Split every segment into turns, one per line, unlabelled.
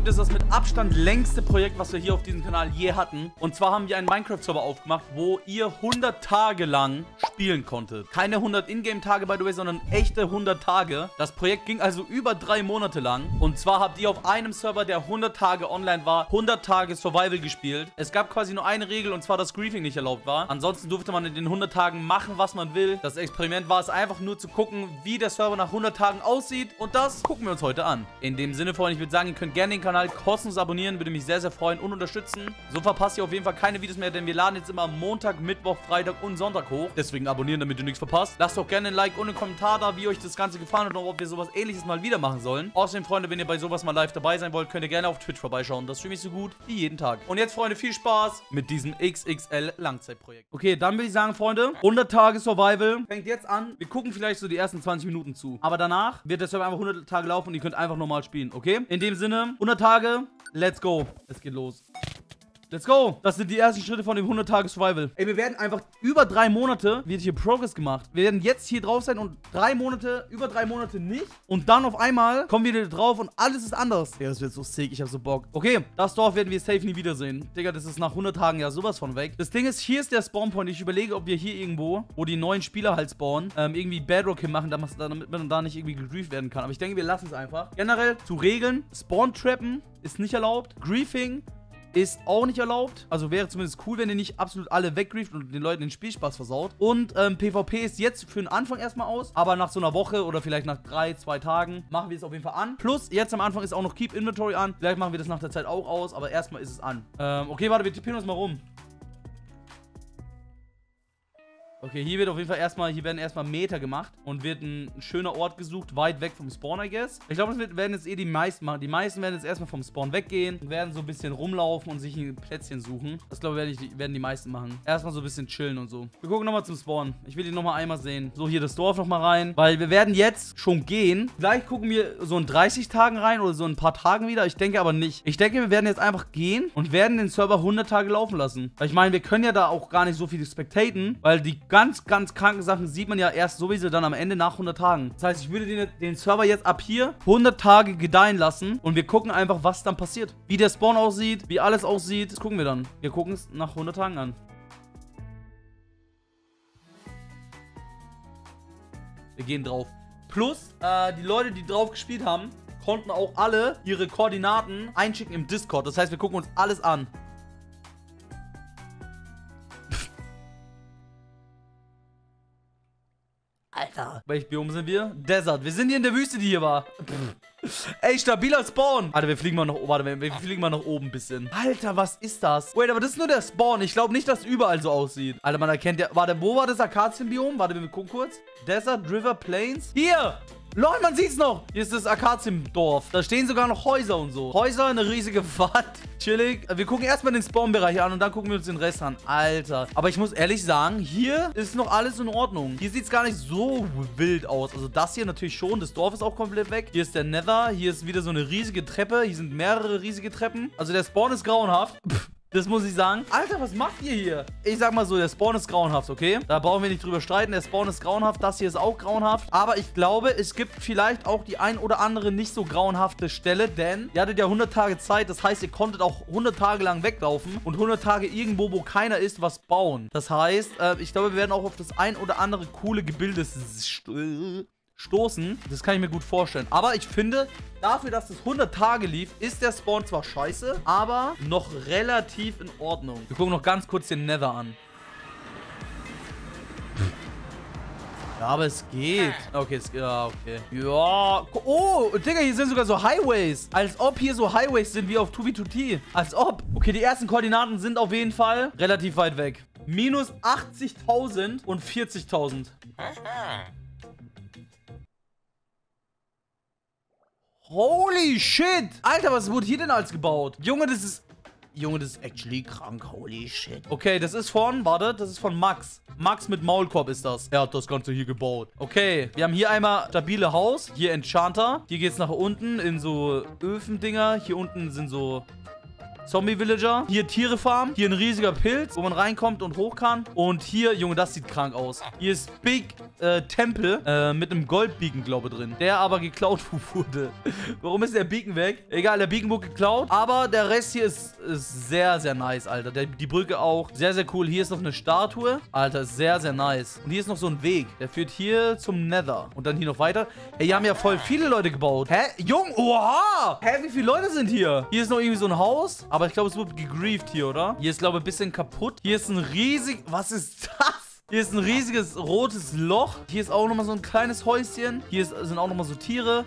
Punkt ist das mit Abstand längste Projekt, was wir hier auf diesem Kanal je hatten. Und zwar haben wir einen Minecraft-Server aufgemacht, wo ihr 100 Tage lang spielen konntet. Keine 100 Ingame-Tage, by the way, sondern echte 100 Tage. Das Projekt ging also über 3 Monate lang. Und zwar habt ihr auf einem Server, der 100 Tage online war, 100 Tage Survival gespielt. Es gab quasi nur eine Regel, und zwar, dass Griefing nicht erlaubt war. Ansonsten durfte man in den 100 Tagen machen, was man will. Das Experiment war es einfach nur zu gucken, wie der Server nach 100 Tagen aussieht. Und das gucken wir uns heute an. In dem Sinne, Freunde, ich würde sagen, ihr könnt gerne den Kanal kostenlos abonnieren. Würde mich sehr, sehr freuen und unterstützen. So verpasst ihr auf jeden Fall keine Videos mehr, denn wir laden jetzt immer Montag, Mittwoch, Freitag und Sonntag hoch. Deswegen abonnieren, damit ihr nichts verpasst. Lasst auch gerne ein Like und einen Kommentar da, wie euch das Ganze gefallen hat und ob wir sowas Ähnliches mal wieder machen sollen. Außerdem, Freunde, wenn ihr bei sowas mal live dabei sein wollt, könnt ihr gerne auf Twitch vorbeischauen. Das streame ich so gut wie jeden Tag. Und jetzt, Freunde, viel Spaß mit diesem XXL Langzeitprojekt. Okay, dann würde ich sagen, Freunde, 100 Tage Survival fängt jetzt an. Wir gucken vielleicht so die ersten 20 Minuten zu. Aber danach wird der Server einfach 100 Tage laufen und ihr könnt einfach normal spielen, okay? In dem Sinne, 100 Tage, let's go. Es geht los. Let's go. Das sind die ersten Schritte von dem 100 Tage Survival. Ey, wir werden einfach über 3 Monate, wird hier Progress gemacht. Wir werden jetzt hier drauf sein und 3 Monate, über 3 Monate nicht. Und dann auf einmal kommen wir wieder drauf und alles ist anders. Ja, das wird so sick. Ich hab so Bock. Okay, das Dorf werden wir safe nie wiedersehen. Digga, das ist nach 100 Tagen ja sowas von weg. Das Ding ist, hier ist der Spawnpoint. Ich überlege, ob wir hier irgendwo, wo die neuen Spieler halt spawnen, irgendwie Bedrock hinmachen, damit man da nicht irgendwie gegrieft werden kann. Aber ich denke, wir lassen es einfach. Generell zu Regeln. Spawn-Trappen ist nicht erlaubt. Griefing ist auch nicht erlaubt. Also wäre zumindest cool, wenn ihr nicht absolut alle weggrieft und den Leuten den Spielspaß versaut. Und PvP ist jetzt für den Anfang erstmal aus. Aber nach so einer Woche oder vielleicht nach 2 Tagen machen wir es auf jeden Fall an. Plus, jetzt am Anfang ist auch noch Keep Inventory an. Vielleicht machen wir das nach der Zeit auch aus. Aber erstmal ist es an. Okay, warte, wir tippen uns mal rum. Okay, hier wird auf jeden Fall hier werden erstmal Meter gemacht und wird ein schöner Ort gesucht, weit weg vom Spawn, I guess. Ich glaube, das werden jetzt die meisten machen. Die meisten werden jetzt erstmal vom Spawn weggehen und werden so ein bisschen rumlaufen und sich ein Plätzchen suchen. Das, glaube ich, werden die meisten machen. Erstmal so ein bisschen chillen und so. Wir gucken nochmal zum Spawn. Ich will den nochmal einmal sehen. So, hier das Dorf nochmal rein, weil wir werden jetzt schon gehen. Vielleicht gucken wir so in 30 Tagen rein oder so in ein paar Tagen wieder. Ich denke aber nicht. Ich denke, wir werden jetzt einfach gehen und werden den Server 100 Tage laufen lassen. Weil ich meine, wir können ja da auch gar nicht so viel spectaten, weil die ganz kranken Sachen sieht man ja erst sowieso dann am Ende nach 100 Tagen. Das heißt, ich würde den Server jetzt ab hier 100 Tage gedeihen lassen und wir gucken einfach, was dann passiert. Wie der Spawn aussieht, wie alles aussieht, das gucken wir dann. Wir gucken es nach 100 Tagen an. Wir gehen drauf. Plus, die Leute, die drauf gespielt haben, konnten auch alle ihre Koordinaten einschicken im Discord. Das heißt, wir gucken uns alles an. Alter. Welches Biom sind wir? Desert. Wir sind hier in der Wüste, die hier war. Ey, stabiler Spawn. Alter, wir fliegen mal nach oben ein bisschen. Alter, was ist das? Wait, aber das ist nur der Spawn. Ich glaube nicht, dass es überall so aussieht. Alter, man erkennt ja... Warte, wo war das Akazienbiom? Warte, wir gucken kurz. Desert, River, Plains. Hier! Lol, man sieht's noch. Hier ist das Akaziendorf. Da stehen sogar noch Häuser und so. Häuser, eine riesige Wand. Chillig. Wir gucken erstmal den Spawnbereich an und dann gucken wir uns den Rest an. Alter. Aber ich muss ehrlich sagen, hier ist noch alles in Ordnung. Hier sieht's gar nicht so wild aus. Also das hier natürlich schon. Das Dorf ist auch komplett weg. Hier ist der Nether. Hier ist wieder so eine riesige Treppe. Hier sind mehrere riesige Treppen. Also der Spawn ist grauenhaft. Das muss ich sagen. Alter, was macht ihr hier? Ich sag mal so, der Spawn ist grauenhaft, okay? Da brauchen wir nicht drüber streiten. Der Spawn ist grauenhaft. Das hier ist auch grauenhaft. Aber ich glaube, es gibt vielleicht auch die ein oder andere nicht so grauenhafte Stelle. Denn ihr hattet ja 100 Tage Zeit. Das heißt, ihr konntet auch 100 Tage lang weglaufen. Und 100 Tage irgendwo, wo keiner ist, was bauen. Das heißt, ich glaube, wir werden auch auf das ein oder andere coole Gebilde stoßen. Das kann ich mir gut vorstellen. Aber ich finde, dafür, dass es 100 Tage lief, ist der Spawn zwar scheiße, aber noch relativ in Ordnung. Wir gucken noch ganz kurz den Nether an. Ja, aber es geht. Okay, ja, okay. Ja. Oh, Digga, hier sind sogar so Highways. Als ob hier so Highways sind wie auf 2B2T. Als ob. Okay, die ersten Koordinaten sind auf jeden Fall relativ weit weg. Minus 80.000 und 40.000. Holy shit! Alter, was wurde hier denn alles gebaut? Junge, das ist actually krank. Holy shit. Okay, das ist von, warte, das ist von Max. Max mit Maulkorb ist das. Er hat das Ganze hier gebaut. Okay, wir haben hier einmal stabile Haus. Hier Enchanter. Hier geht's nach unten in so Öfendinger. Hier unten sind so Zombie-Villager. Hier Tiere-Farm. Hier ein riesiger Pilz, wo man reinkommt und hoch kann. Und hier, Junge, das sieht krank aus. Hier ist Big Tempel mit einem Goldbeacon, glaube ich, drin. Der aber geklaut wurde. Warum ist der Beacon weg? Egal, der Beacon wurde geklaut. Aber der Rest hier ist sehr, sehr nice, Alter. Die Brücke auch. Sehr, sehr cool. Hier ist noch eine Statue. Alter, ist sehr, sehr nice. Und hier ist noch so ein Weg. Der führt hier zum Nether. Und dann hier noch weiter. Hey, hier haben ja voll viele Leute gebaut. Hä? Jung, oha! Hä, wie viele Leute sind hier? Hier ist noch irgendwie so ein Haus. Aber ich glaube, es wird gegrieft hier, oder? Hier ist, glaube ich, ein bisschen kaputt. Hier ist ein riesig... Was ist das? Hier ist ein riesiges rotes Loch. Hier ist auch nochmal so ein kleines Häuschen. Hier sind auch nochmal so Tiere.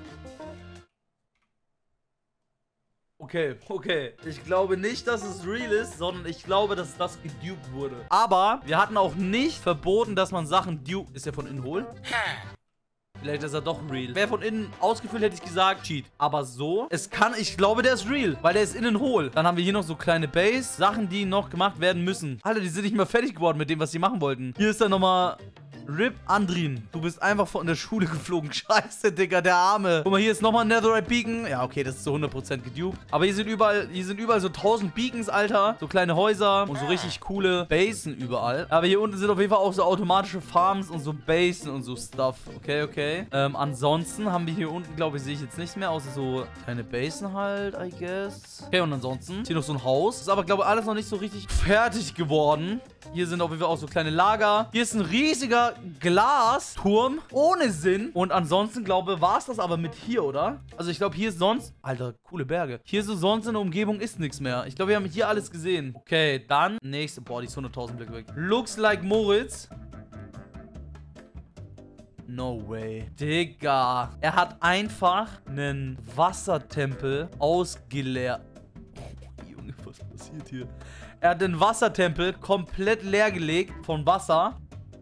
Okay, okay. Ich glaube nicht, dass es real ist, sondern ich glaube, dass das geduped wurde. Aber wir hatten auch nicht verboten, dass man Sachen dupe... Ist der von innen hohl? Vielleicht ist er doch real. Wäre von innen ausgefüllt, hätte ich gesagt, Cheat. Aber so, ich glaube, der ist real, weil der ist innen hohl. Dann haben wir hier noch so kleine Base, Sachen, die noch gemacht werden müssen. Alter, die sind nicht mehr fertig geworden mit dem, was sie machen wollten. Hier ist dann nochmal... RIP Andrin, du bist einfach von der Schule geflogen. Scheiße, Digga, der Arme. Guck mal, hier ist nochmal ein Netherite Beacon. Ja, okay, das ist zu 100% geduped. Aber hier sind überall so 1000 Beacons, Alter. So kleine Häuser und so richtig coole Basen überall. Aber hier unten sind auf jeden Fall auch so automatische Farms und so Basen und so Stuff. Okay, okay. Ansonsten haben wir hier unten, glaube ich, sehe ich jetzt nichts mehr, außer so kleine Basen halt, I guess. Okay, und ansonsten ist hier noch so ein Haus. Ist aber, glaube ich, alles noch nicht so richtig fertig geworden. Hier sind auf jeden Fall auch so kleine Lager. Hier ist ein riesiger Glasturm ohne Sinn. Und ansonsten, glaube ich, war es das aber mit hier, oder? Also ich glaube, hier ist sonst... Alter, coole Berge. Hier so sonst in der Umgebung ist nichts mehr. Ich glaube, wir haben hier alles gesehen. Okay, dann nächste... Boah, die ist 100.000 Blöcke weg. Looks like Moritz. No way. Digga. Er hat einfach einen Wassertempel ausgeleert. Oh, Junge, was passiert hier? Er hat den Wassertempel komplett leergelegt von Wasser.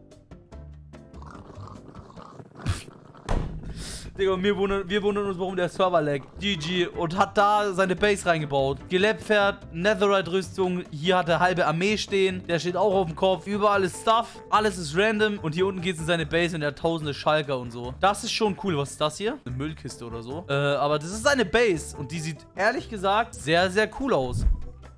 Digga, und wir wundern uns, warum der Server laggt. GG. Und hat da seine Base reingebaut. Geleppferd, Netherite-Rüstung. Hier hat er halbe Armee stehen. Der steht auch auf dem Kopf. Überall ist Stuff. Alles ist random. Und hier unten geht es in seine Base und er hat tausende Schalker und so. Das ist schon cool. Was ist das hier? Eine Müllkiste oder so. Aber das ist seine Base. Und die sieht, ehrlich gesagt, sehr, sehr cool aus.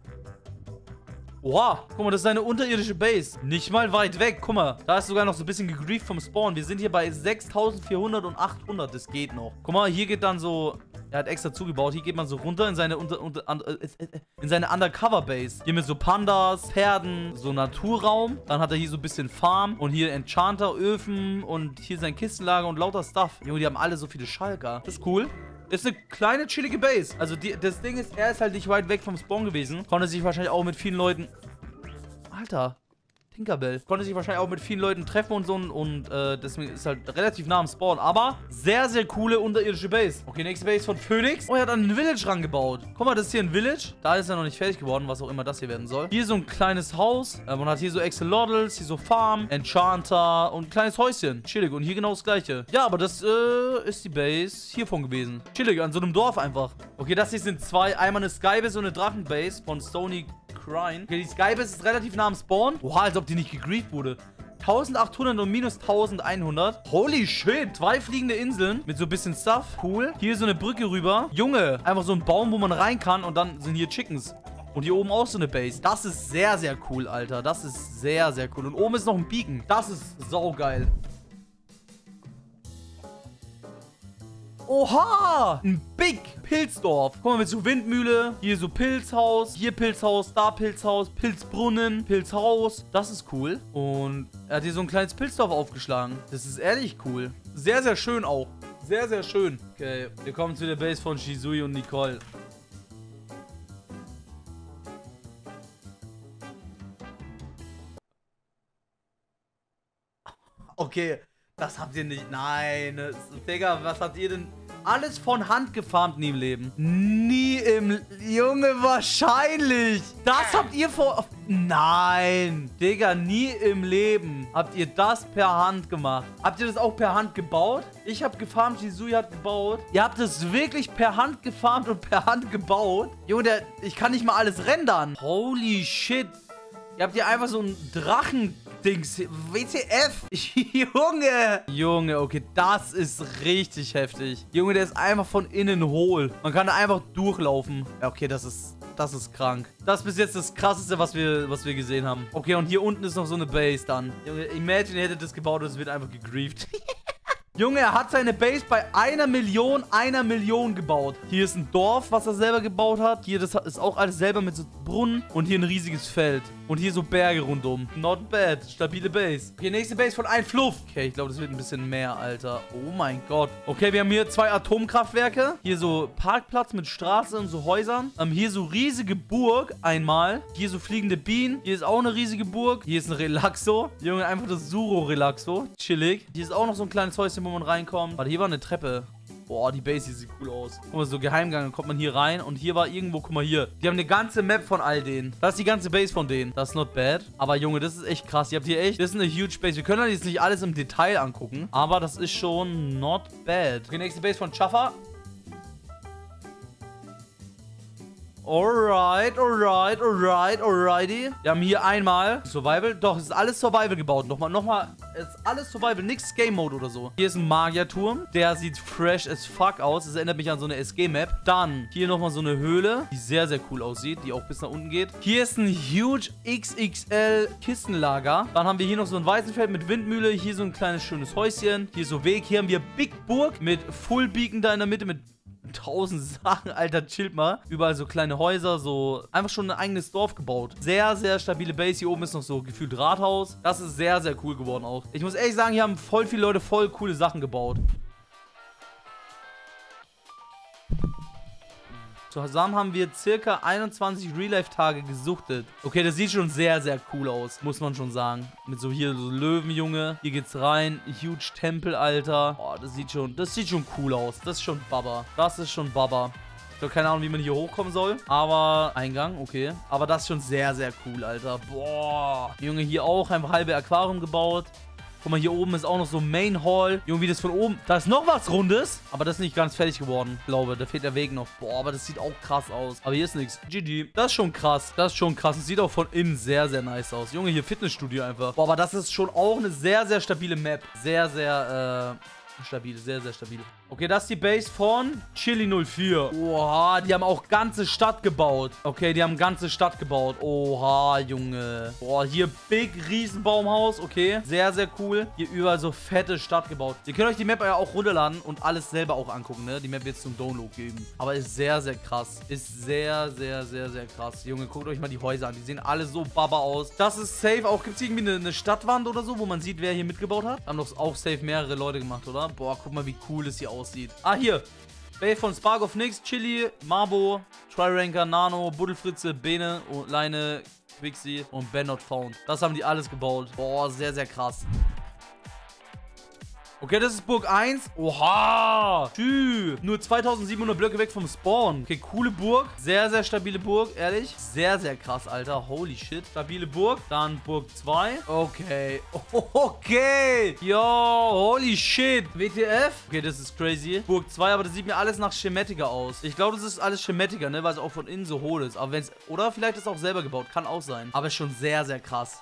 Oha, guck mal, das ist eine unterirdische Base. Nicht mal weit weg. Guck mal, da ist sogar noch so ein bisschen gegrieft vom Spawn. Wir sind hier bei 6400 und 800. Das geht noch. Guck mal, hier geht dann so... Er hat extra zugebaut. Hier geht man so runter in seine Undercover-Base. Hier mit so Pandas, Pferden, so Naturraum. Dann hat er hier so ein bisschen Farm. Und hier Enchanter, Öfen und hier sein Kistenlager und lauter Stuff. Junge, die haben alle so viele Schalker. Das ist cool. Ist eine kleine, chillige Base. Also das Ding ist, er ist halt nicht weit weg vom Spawn gewesen. Konnte sich wahrscheinlich auch mit vielen Leuten... Alter, Tinkerbell. Konnte sich wahrscheinlich auch mit vielen Leuten treffen und so. Und deswegen ist halt relativ nah am Spawn. Aber sehr, sehr coole unterirdische Base. Okay, nächste Base von Phoenix. Oh, er hat ein Village rangebaut. Guck mal, das ist hier ein Village. Da ist er noch nicht fertig geworden, was auch immer das hier werden soll. Hier so ein kleines Haus. Man hat hier so Axolotls, hier so Farm, Enchanter und ein kleines Häuschen. Chillig. Und hier genau das gleiche. Ja, aber das ist die Base hiervon gewesen. Chillig, an so einem Dorf einfach. Okay, das hier sind zwei. Einmal eine Skybase und eine Drachenbase von Stony Crine. Okay, die Skybase ist relativ nah am Spawn. Oha, als ob die nicht gegrieft wurde. 1800 und minus 1100. Holy shit. 2 fliegende Inseln mit so ein bisschen Stuff. Cool. Hier so eine Brücke rüber. Junge, einfach so ein Baum, wo man rein kann und dann sind hier Chickens. Und hier oben auch so eine Base. Das ist sehr, sehr cool, Alter. Das ist sehr, sehr cool. Und oben ist noch ein Beacon. Das ist saugeil. Oha! Ein Big Pilzdorf. Guck mal, mit so Windmühle. Hier so Pilzhaus. Hier Pilzhaus. Da Pilzhaus. Pilzbrunnen. Pilzhaus. Das ist cool. Und er hat hier so ein kleines Pilzdorf aufgeschlagen. Das ist ehrlich cool. Sehr, sehr schön auch. Sehr, sehr schön. Okay, wir kommen zu der Base von Shisui und Nicole. Okay, das habt ihr nicht. Nein, Digga, was habt ihr denn? Alles von Hand gefarmt nie im Leben. Nie im... Junge, wahrscheinlich. Das habt ihr vor... Nein. Digga, nie im Leben habt ihr das per Hand gemacht. Habt ihr das auch per Hand gebaut? Ich habe gefarmt, Shisui hat gebaut. Ihr habt es wirklich per Hand gefarmt und per Hand gebaut? Junge, ich kann nicht mal alles rendern. Holy shit. Ihr habt hier einfach so einen Drachen-Dings. WTF. Junge, okay, das ist richtig heftig. Junge, der ist einfach von innen hohl. Man kann da einfach durchlaufen. Ja, okay, das ist Das ist krank. Das ist bis jetzt das Krasseste, was wir gesehen haben. Okay, und hier unten ist noch so eine Base dann. Junge, imagine, ihr hättet das gebaut und es wird einfach gegrieft. Junge, er hat seine Base bei 1 Million gebaut. Hier ist ein Dorf, was er selber gebaut hat. Hier, das ist auch alles selber mit so Brunnen. Und hier ein riesiges Feld. Und hier so Berge rundum. Not bad. Stabile Base. Okay, nächste Base von ein Fluff. Okay, ich glaube, das wird ein bisschen mehr, Alter. Oh mein Gott. Okay, wir haben hier 2 Atomkraftwerke. Hier so Parkplatz mit Straße und so Häusern. Hier so riesige Burg einmal. Hier so fliegende Bienen. Hier ist auch eine riesige Burg. Hier ist ein Relaxo. Junge, einfach das Suro-Relaxo. Chillig. Hier ist auch noch so ein kleines Häuschen, wo man reinkommt. Warte, hier war eine Treppe. Boah, die Base hier sieht cool aus. Guck mal, so Geheimgang, dann kommt man hier rein. Und hier war irgendwo, guck mal hier. Die haben eine ganze Map von all denen. Das ist die ganze Base von denen. Das ist not bad. Aber Junge, das ist echt krass. Ihr habt hier echt, das ist eine huge Base. Wir können jetzt nicht alles im Detail angucken. Aber das ist schon not bad. Okay, nächste Base von Chaffa. Alrighty. Wir haben hier einmal Survival. Doch, es ist alles Survival gebaut. Nochmal, es ist alles Survival. Nix Game Mode oder so. Hier ist ein Magierturm. Der sieht fresh as fuck aus. Das erinnert mich an so eine SG-Map. Dann hier nochmal so eine Höhle, die sehr, sehr cool aussieht. Die auch bis nach unten geht. Hier ist ein huge XXL Kistenlager. Dann haben wir hier noch so ein Weizenfeld mit Windmühle. Hier so ein kleines schönes Häuschen. Hier so Weg. Hier haben wir Big Burg mit Full Beacon da in der Mitte mit 1000 Sachen, Alter, chillt mal. Überall so kleine Häuser, so einfach schon ein eigenes Dorf gebaut. Sehr, sehr stabile Base. Hier oben ist noch so gefühlt Rathaus. Das ist sehr, sehr cool geworden auch. Ich muss ehrlich sagen, hier haben voll viele Leute voll coole Sachen gebaut. Zusammen haben wir circa 21 Real-Life-Tage gesuchtet. Okay, das sieht schon sehr, sehr cool aus. Muss man schon sagen. Mit so hier so Löwenjunge. Hier geht's rein. Huge Tempel, Alter. Oh, das sieht schon cool aus. Das ist schon Baba. Das ist schon Baba. Ich habe keine Ahnung, wie man hier hochkommen soll. Aber Eingang, okay. Aber das ist schon sehr, sehr cool, Alter. Boah. Junge, hier auch einfach halbe Aquarium gebaut. Guck mal, hier oben ist auch noch so Main Hall. Junge, wie das von oben... Da ist noch was Rundes. Aber das ist nicht ganz fertig geworden, glaube ich. Da fehlt der Weg noch. Boah, aber das sieht auch krass aus. Aber hier ist nichts. GG. Das ist schon krass. Das ist schon krass. Es sieht auch von innen sehr, sehr nice aus. Junge, hier Fitnessstudio einfach. Boah, aber das ist schon auch eine sehr, sehr stabile Map. Sehr, sehr, stabil. Sehr, sehr stabil. Okay, das ist die Base von Chili04. Oha, die haben auch ganze Stadt gebaut. Okay, die haben ganze Stadt gebaut. Oha, Junge. Boah, hier big Riesenbaumhaus. Okay, sehr, sehr cool. Hier überall so fette Stadt gebaut. Ihr könnt euch die Map ja auch runterladen und alles selber auch angucken, ne? Die Map wird es zum Download geben. Aber ist sehr, sehr krass. Ist sehr, sehr, sehr, sehr krass. Junge, guckt euch mal die Häuser an. Die sehen alle so baba aus. Das ist safe. Auch gibt es irgendwie eine Stadtwand oder so, wo man sieht, wer hier mitgebaut hat? Haben doch auch safe mehrere Leute gemacht, oder? Boah, guck mal, wie cool es hier aussieht. Ah, hier. Base von Spark of Nix, Chili, Marbo, Triranker, Nano, Buddelfritze, Bene, Leine, Quixi und Ben Not Found. Das haben die alles gebaut. Boah, sehr, sehr krass. Okay, das ist Burg 1. Oha! Tschüss. Nur 2700 Blöcke weg vom Spawn. Okay, coole Burg. Sehr, sehr stabile Burg, ehrlich. Sehr, sehr krass, Alter. Holy shit. Stabile Burg. Dann Burg 2. Okay. Okay. Yo, holy shit. WTF? Okay, das ist crazy. Burg 2, aber das sieht mir alles nach Schematica aus. Ich glaube, das ist alles Schematica, ne? Weil es auch von innen so hohl ist. Aber wenn es... Oder vielleicht ist es auch selber gebaut. Kann auch sein. Aber ist schon sehr, sehr krass.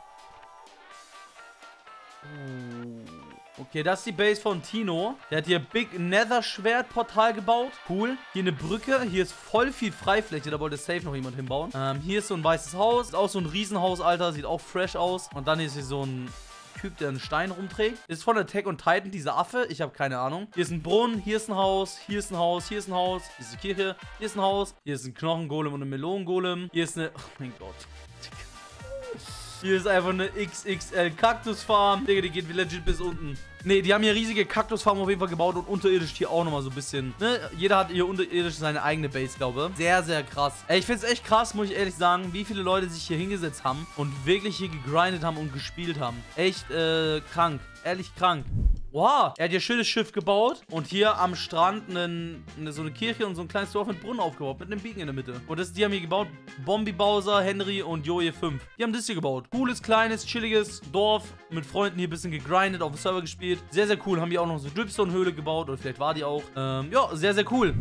Okay, das ist die Base von Tino. Der hat hier Big Nether Schwert Portal gebaut. Cool. Hier eine Brücke. Hier ist voll viel Freifläche. Da wollte safe noch jemand hinbauen. Hier ist so ein weißes Haus. Ist auch so ein Riesenhaus, Alter. Sieht auch fresh aus. Und dann ist hier so ein Typ, der einen Stein rumträgt. Ist von Attack on Titan, dieser Affe. Ich habe keine Ahnung. Hier ist ein Brunnen. Hier ist ein Haus. Hier ist ein Haus. Hier ist ein Haus. Hier ist eine Kirche. Hier ist ein Haus. Hier ist ein Knochengolem und ein Melonengolem. Hier ist eine... Oh mein Gott. Hier ist einfach eine XXL Kaktusfarm. Digga, die geht legit bis unten. Ne, die haben hier riesige Kaktusfarm auf jeden Fall gebaut und unterirdisch hier auch nochmal so ein bisschen. Ne? Jeder hat hier unterirdisch seine eigene Base, glaube ich. Sehr, sehr krass. Ey, ich finde es echt krass, muss ich ehrlich sagen, wie viele Leute sich hier hingesetzt haben und wirklich hier gegrindet haben und gespielt haben. Echt, krank. Ehrlich krank. Wow, er hat hier ein schönes Schiff gebaut und hier am Strand so eine Kirche und so ein kleines Dorf mit Brunnen aufgebaut, mit einem Beacon in der Mitte. Und die haben hier gebaut, Bombi Bowser, Henry und Joje 5. Die haben das hier gebaut. Cooles, kleines, chilliges Dorf, mit Freunden hier ein bisschen gegrindet, auf dem Server gespielt. Sehr, sehr cool. Haben die auch noch so Dripstone-Höhle gebaut oder vielleicht war die auch. Ja, sehr, sehr cool.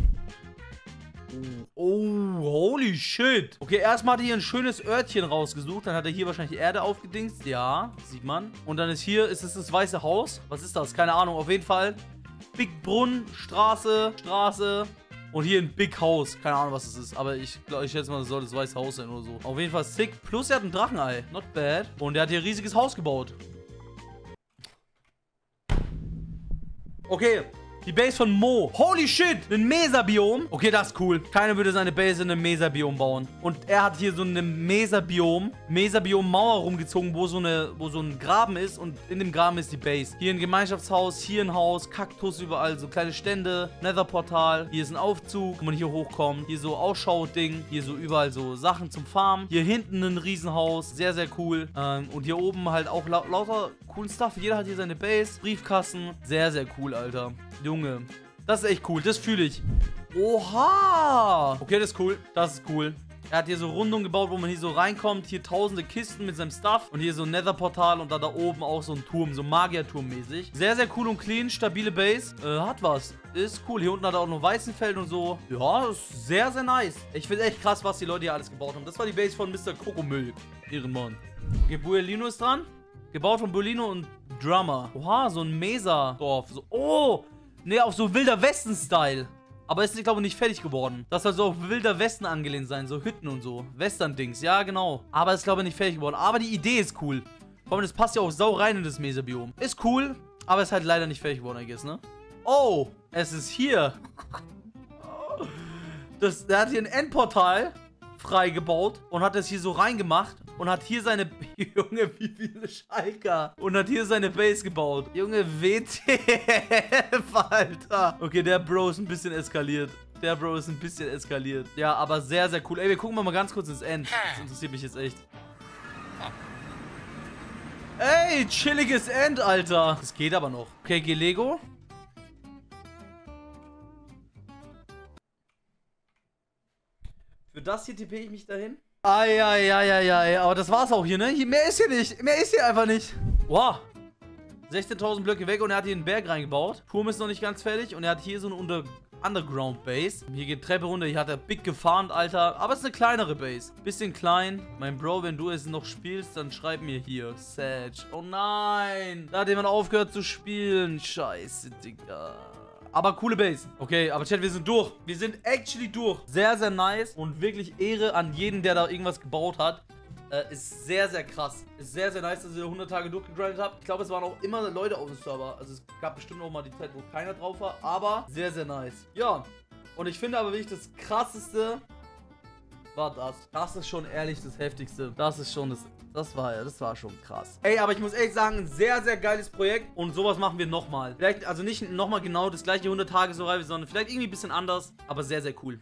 Oh, holy shit. Okay, erstmal hat er hier ein schönes Örtchen rausgesucht. Dann hat er hier wahrscheinlich Erde aufgedingst. Ja, sieht man. Und dann ist es das Weiße Haus. Was ist das? Keine Ahnung. Auf jeden Fall Big Brunnen, Straße. Und hier ein Big House. Keine Ahnung, was das ist. Aber ich schätze mal, das soll das Weiße Haus sein oder so. Auf jeden Fall sick. Plus er hat ein Drachenei. Not bad. Und er hat hier ein riesiges Haus gebaut. Okay. Die Base von Mo. Holy shit. Ein Mesa-Biom. Okay, das ist cool. Keiner würde seine Base in einem Mesa-Biom bauen. Und er hat hier so eine Mesa-Biom-Mauer rumgezogen, wo so ein Graben ist. Und in dem Graben ist die Base. Hier ein Gemeinschaftshaus, hier ein Haus, Kaktus überall, so kleine Stände, Nether-Portal. Hier ist ein Aufzug, wo man hier hochkommt. Hier so Ausschau-Ding. Hier so überall so Sachen zum Farmen. Hier hinten ein Riesenhaus. Sehr, sehr cool. Und hier oben halt auch lauter coolen Stuff. Jeder hat hier seine Base. Briefkasten. Sehr, sehr cool, Alter. Junge, das ist echt cool. Das fühle ich. Oha. Okay, das ist cool. Das ist cool. Er hat hier so Rundungen gebaut, wo man hier so reinkommt. Hier tausende Kisten mit seinem Stuff. Und hier so ein Nether-Portal und da oben auch so ein Turm. So Magier-Turm-mäßig. Sehr, sehr cool und clean. Stabile Base. Hat was. Ist cool. Hier unten hat er auch noch Weizenfeld und so. Ja, ist sehr, sehr nice. Ich finde echt krass, was die Leute hier alles gebaut haben. Das war die Base von Mr. Krokomilk. Ehrenmann. Okay, Buelino ist dran. Gebaut von Buelino und Drummer. Oha, so ein Mesa-Dorf. So, oh! Ne, auf so Wilder Westen-Style. Aber ist, glaube ich, nicht fertig geworden. Das soll so auf Wilder Westen angelehnt sein. So Hütten und so. Western-Dings. Ja, genau. Aber ist, glaube ich, nicht fertig geworden. Aber die Idee ist cool. Vor allem, das passt ja auch sau rein in das Mesa-Biom. Ist cool, aber ist halt leider nicht fertig geworden, I guess, ne? Oh, es ist hier. Der hat hier ein Endportal frei gebaut und hat das hier so reingemacht. Und hat hier seine... Junge, wie viele Schalker. Und hat hier seine Base gebaut. Junge, WTF, Alter. Okay, der Bro ist ein bisschen eskaliert. Ja, aber sehr, sehr cool. Ey, wir gucken mal ganz kurz ins End. Das interessiert mich jetzt echt. Ey, chilliges End, Alter. Das geht aber noch. Okay, geh Lego. Für das hier tippe ich mich dahin. Eieieiei, aber das war's auch hier, ne? Mehr ist hier nicht. Mehr ist hier einfach nicht. Wow. 16.000 Blöcke weg und er hat hier einen Berg reingebaut. Turm ist noch nicht ganz fertig und er hat hier so eine Underground Base. Hier geht Treppe runter. Hier hat er big gefarmt, Alter. Aber es ist eine kleinere Base. Bisschen klein. Mein Bro, wenn du es noch spielst, dann schreib mir hier. Sag. Oh nein. Da hat jemand aufgehört zu spielen. Scheiße, Digga. Aber coole Base. Okay, aber Chat, wir sind durch. Wir sind actually durch. Sehr, sehr nice. Und wirklich Ehre an jeden, der da irgendwas gebaut hat. Ist sehr, sehr krass. Ist sehr, sehr nice, dass ihr 100 Tage durchgegrindet habt. Ich glaube, es waren auch immer Leute auf dem Server. Also es gab bestimmt auch mal die Zeit, wo keiner drauf war. Aber sehr, sehr nice. Ja. Und ich finde aber wirklich das Krasseste war das. Das ist schon ehrlich das Heftigste. Das ist schon das war schon krass. Ey, aber ich muss ehrlich sagen, ein sehr, sehr geiles Projekt. Und sowas machen wir nochmal. Vielleicht, also nicht nochmal genau das gleiche 100 Tage so rein, sondern vielleicht irgendwie ein bisschen anders. Aber sehr, sehr cool.